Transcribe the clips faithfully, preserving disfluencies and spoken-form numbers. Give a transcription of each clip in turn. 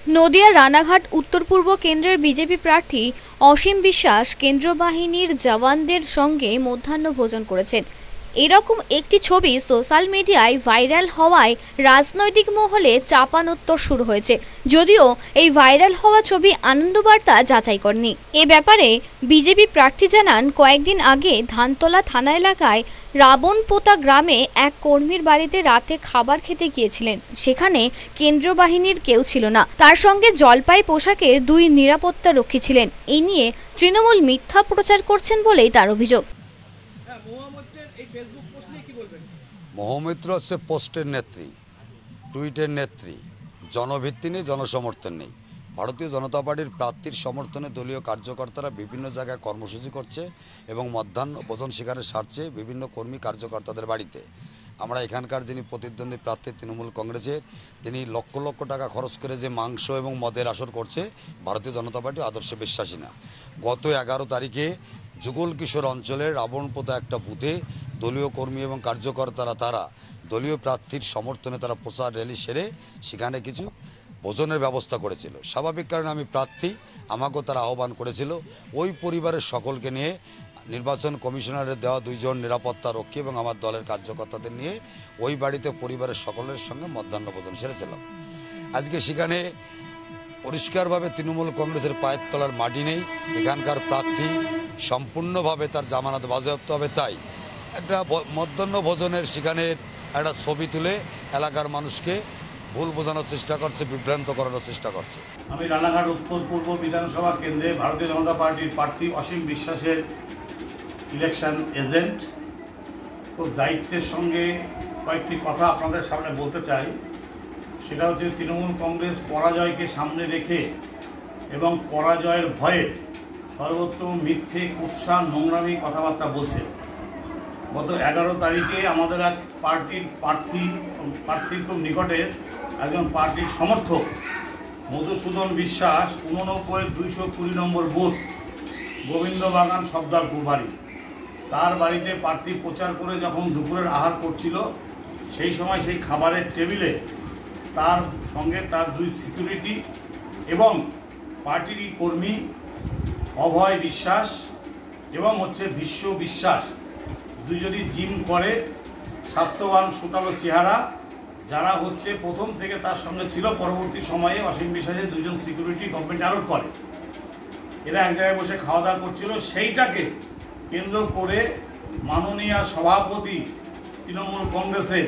নদিয়া রানাঘাট উত্তর পূর্ব কেন্দ্রের বিজেপি প্রার্থী অসীম বিশ্বাস কেন্দ্র বাহিনীর জওয়ানদের সঙ্গে মধ্যাহ্ন ভোজন করেছেন। এরকম একটি ছবি সোশ্যাল মিডিয়ায় ভাইরাল হওয়ায় রাজনৈতিক মহলে চাপানোত্তর শুরু হয়েছে। যদিও এই ভাইরাল হওয়া ছবি আনন্দবার্তা যাচাই করেনি। এ ব্যাপারে বিজেপি প্রার্থী জানান, কয়েকদিন আগে ধানতলা থানা এলাকায় রাবণপোতা গ্রামে এক কর্মীর বাড়িতে রাতে খাবার খেতে গিয়েছিলেন। সেখানে কেন্দ্র বাহিনীর কেউ ছিল না, তার সঙ্গে জলপাই পোশাকের দুই নিরাপত্তা রক্ষী ছিলেন। এই নিয়ে তৃণমূল মিথ্যা প্রচার করছেন বলেই তার অভিযোগ। মহামিত্র হচ্ছে পোস্টের নেত্রী, টুইটের নেত্রী, জনভিত্তি নেই, জনসমর্থন নেই। ভারতীয় জনতা পার্টির প্রার্থীর সমর্থনে দলীয় কার্যকর্তারা বিভিন্ন জায়গায় কর্মসূচি করছে এবং মধ্যাহ্ন ভোজন শিকারে সারছে বিভিন্ন কর্মী কার্যকর্তাদের বাড়িতে। আমরা এখানকার যিনি প্রতিদ্বন্দ্বী প্রার্থী তৃণমূল কংগ্রেসের, তিনি লক্ষ লক্ষ টাকা খরচ করে যে মাংস এবং মদের আসর করছে, ভারতীয় জনতা পার্টি আদর্শে বিশ্বাসী না। গত এগারো তারিখে যুগল কিশোর অঞ্চলের রাবণপোতা একটা বুথে দলীয় কর্মী এবং কার্যকর্তারা তারা দলীয় প্রার্থীর সমর্থনে তারা প্রচার র্যালি সেরে সেখানে কিছু ভোজনের ব্যবস্থা করেছিল। স্বাভাবিক কারণে আমি প্রার্থী, আমাকেও তারা আহ্বান করেছিল। ওই পরিবারের সকলকে নিয়ে নির্বাচন কমিশনারের দেওয়া দুইজন নিরাপত্তা রক্ষী এবং আমার দলের কার্যকর্তাদের নিয়ে ওই বাড়িতে পরিবারের সকলের সঙ্গে মধ্যাহ্ন ভোজন সেরেছিলাম। আজকে সেখানে পরিষ্কারভাবে তৃণমূল কংগ্রেসের পায়ের তলার মাটি নেই। এখানকার প্রার্থী সম্পূর্ণভাবে তার জামানত বাজেয়াপ্ত হবে। তাই একটা মধ্যাহ্ন ভোজনের সেখানে একটা ছবি তুলে এলাকার মানুষকে ভুল বোঝানোর চেষ্টা করছে, বিভ্রান্ত করানোর চেষ্টা করছে। আমি রানাঘাট উত্তর পূর্ব বিধানসভা কেন্দ্রে ভারতীয় জনতা পার্টির প্রার্থী অসীম বিশ্বাসের ইলেকশন এজেন্ট। খুব দায়িত্বের সঙ্গে কয়েকটি কথা আপনাদের সামনে বলতে চাই। সেটা হচ্ছে, তৃণমূল কংগ্রেস পরাজয়কে সামনে রেখে এবং পরাজয়ের ভয়ে সর্বত্র মিথ্যে, কুৎসা, নোংরামি কথাবার্তা বলছে। গত এগারো তারিখে আমাদের এক পার্টির প্রার্থী প্রার্থীর খুব নিকটের একজন পার্টির সমর্থক মধুসূদন বিশ্বাস উননব্বই দুইশো কুড়ি নম্বর বুথ, গোবিন্দবাগান সর্দারপুর বাড়ি, তার বাড়িতে প্রার্থী প্রচার করে যখন দুপুরের আহার করছিল, সেই সময় সেই খাবারের টেবিলে তার সঙ্গে তার দুই সিকিউরিটি এবং পার্টিরই কর্মী অভয় বিশ্বাস এবং হচ্ছে বিশ্ব বিশ্বাস, দুজনই জিম করে, স্বাস্থ্যবান, সুটালো চেহারা, যারা হচ্ছে প্রথম থেকে তার সঙ্গে ছিল, পরবর্তী সময়ে অসীম বিশ্বাসের দুজন সিকিউরিটি গভর্নমেন্ট অ্যালার্ট করে। এরা এক জায়গায় বসে খাওয়া দাওয়া করছিল। সেইটাকে কেন্দ্র করে মাননীয় সভাপতি তৃণমূল কংগ্রেসের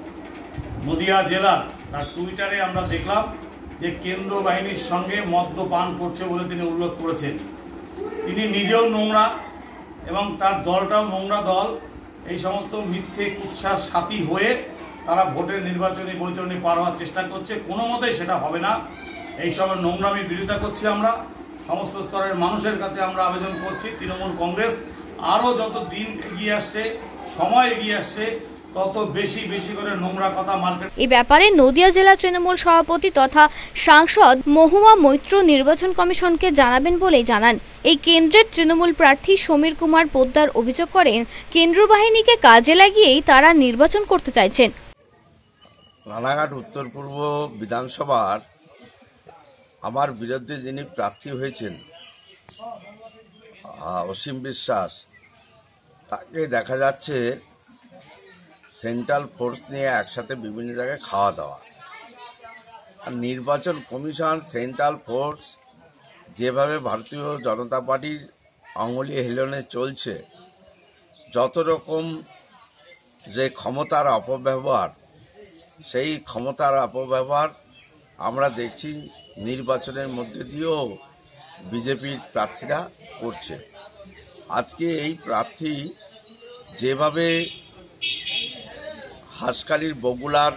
নদিয়া জেলার তার টুইটারে আমরা দেখলাম যে কেন্দ্র বাহিনীর সঙ্গে মদ্যপান করছে বলে তিনি উল্লেখ করেছেন। তিনি নিজেও নোংরা এবং তার দলটাও নোংরা দল। এই সমস্ত মিথ্যে কুৎসার সাথী হয়ে তারা ভোটের নির্বাচনী বৈতরণী পার হওয়ার চেষ্টা করছে। কোনো মতেই সেটা হবে না। এইসবের নোংরামির বিরোধিতা করছি আমরা। সমস্ত স্তরের মানুষের কাছে আমরা আবেদন করছি, তৃণমূল কংগ্রেস আরও যত দিন এগিয়ে আসছে, সময় এগিয়ে আসছে, তত বেশি বেশি করে নোংরা কথা মার্কেট। এই ব্যাপারে নদিয়া জেলা তৃণমূল সভাপতি তথা সাংসদ মহুয়া মৈত্র নির্বাচন কমিশনকে জানাবেন বলেই জানান। এই কেন্দ্রের তৃণমূল প্রার্থী সমীর কুমার পোদ্দার অভিযোগ করেন, কেন্দ্র বাহিনীকে কাজে লাগিয়েই তারা নির্বাচন করতে চাইছেন। রানাঘাট উত্তর পূর্ব বিধানসভার আমার বিরুদ্ধে যিনি প্রার্থী হয়েছেন অসীম বিশ্বাস, তাকে দেখা যাচ্ছে সেন্ট্রাল ফোর্স নিয়ে একসাথে বিভিন্ন জায়গায় খাওয়া দাওয়া। আর নির্বাচন কমিশন, সেন্ট্রাল ফোর্স যেভাবে ভারতীয় জনতা পার্টির আঙুলি হেলনে চলছে, যত রকম যে ক্ষমতার অপব্যবহার, সেই ক্ষমতার অপব্যবহার আমরা দেখছি নির্বাচনের মধ্যে দিয়েও বিজেপির প্রার্থীরা করছে। আজকে এই প্রার্থী যেভাবে হাসখালির বগুলার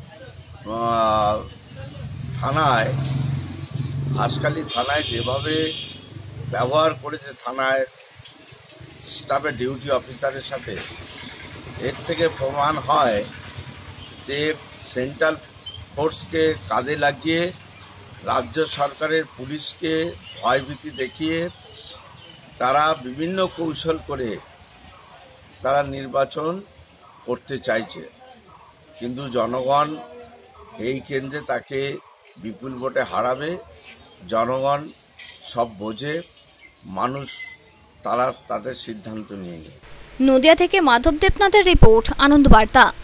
থানায় হাসখালি থানায় যেভাবে ব্যবহার করেছে থানায় স্টাফের ডিউটি অফিসারের সাথে, এর থেকে প্রমাণ হয় যে সেন্ট্রাল ফোর্সকে কাজে লাগিয়ে রাজ্য সরকারের পুলিশকে ভয়ভীতি দেখিয়ে তারা বিভিন্ন কৌশল করে তারা নির্বাচন করতে চাইছে। কিন্তু জনগণ এই কেন্দ্রে তাকে বিপুল ভোটে হারাবে। জনগণ সব বোঝে, মানুষ তারা তাদের সিদ্ধান্ত নিয়ে নেয়। নদিয়া থেকে মাধব দেবনাথের রিপোর্ট, আনন্দ বার্তা।